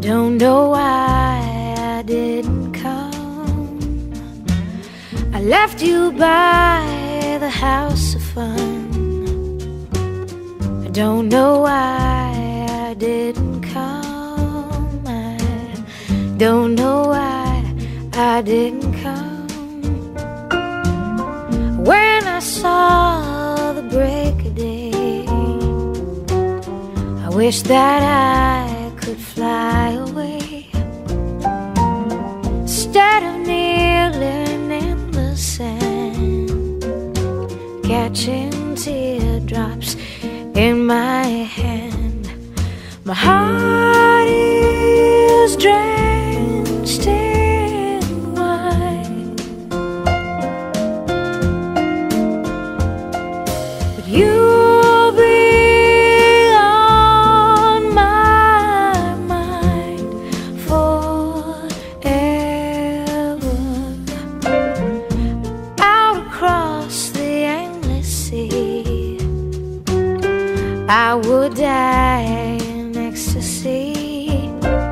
don't know why I didn't come. I left you by the house of fun. I don't know why I didn't come. I don't know why I didn't come. When I saw the break of day, I wish that I could fly away instead of kneeling in the sand, catching teardrops in my hand. My heart is drenched in wine, but you'll be on my mind forever. Out across the endless sea, I would die in ecstasy,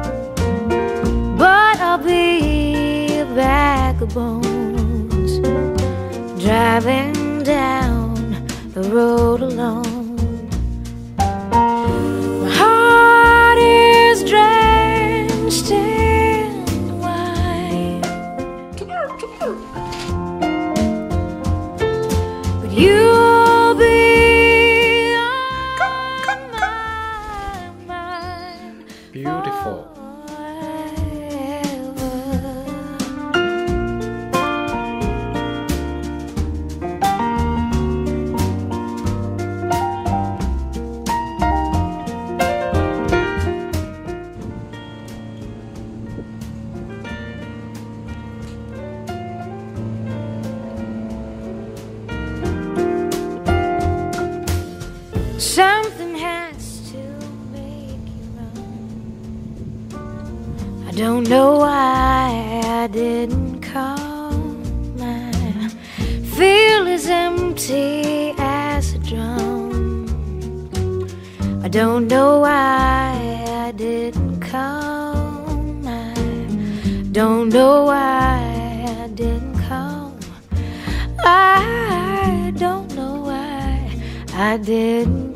but I'll be a bag of bones, driving down the road alone. My heart is drenched in wine, but you'll be Beautiful. Something has to make you run. I don't know why I didn't come. I feel as empty as a drum. I don't know why I didn't come. I don't know why I didn't come. I don't know why I didn't